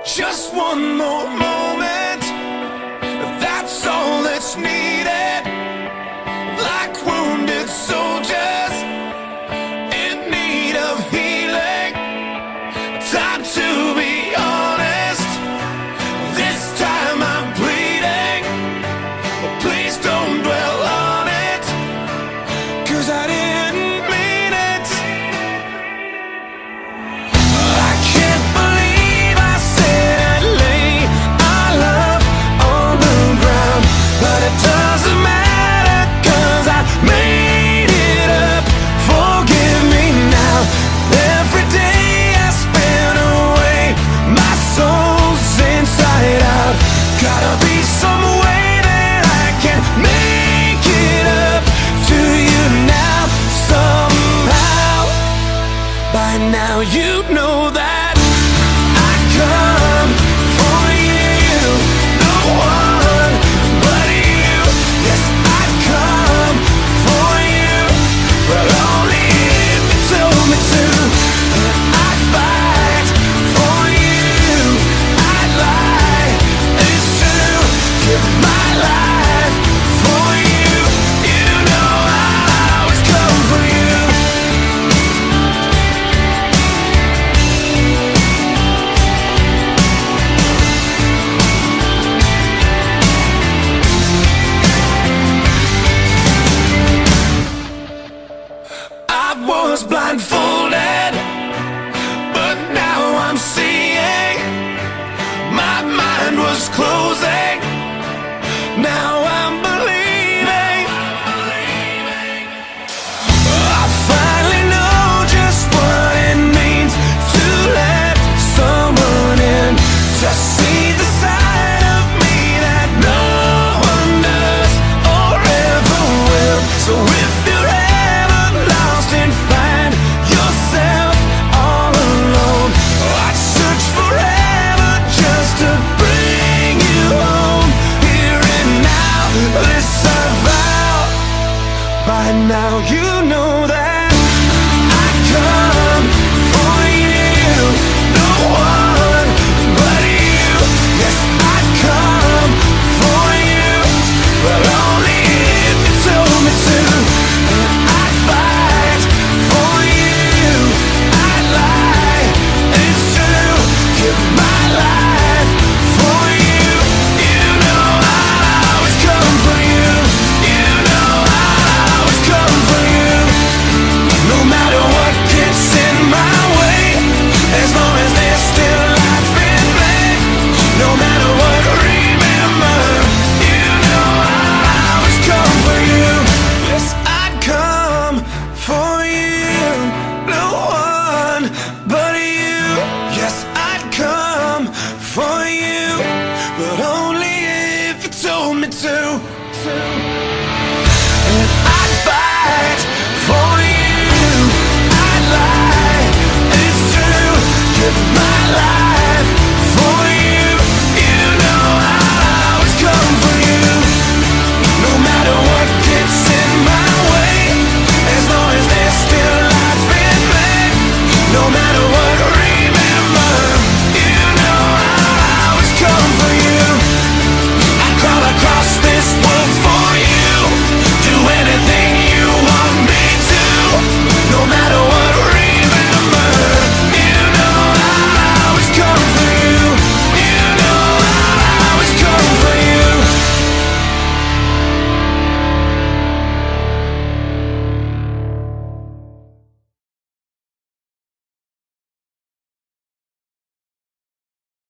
Just one more moment, that's all that's needed. Like wounded soldiers in need of healing. Time to be honest, this time I'm bleeding. Please don't dwell on it, 'cause I didn't mean it. I can't believe I said I'd lay our love on the ground, but it doesn't matter, 'cause I made it up. Forgive me now. Every day I spent away, my soul's inside out. Gotta be some way that I can make it up to you now. Somehow, by now you know that I come for you. No one but you. Yes, I come for you, but only if you told me to. And I'd fight for you. I'd lie, it's true. Give my life for you. You know I'll always come for you. I was blindfolded, but now I'm seeing. My mind was closing, now I'm believing. I finally know just what it means to let someone in, to see the side of me that no one does or ever will. So if you're ever lost and find yourself all alone, I'd search forever just to bring you home, here and now. This I vow. By now you know that I come for you. No one but you. Yes, I come for you, but only if you told me to. And I'd fight for you. I'd lie, it's true. Give my life for you. You know I'll always come for you. You know I'll always come for you. No matter what gets in my way, as long as there's still life in me. No matter what, remember, you know I'll always come for you. Yes, I'd come for you. No one but you. Yes, I'd come for you, but only if you told me to. And I'd fight for you. I'd lie, it's true. Give my life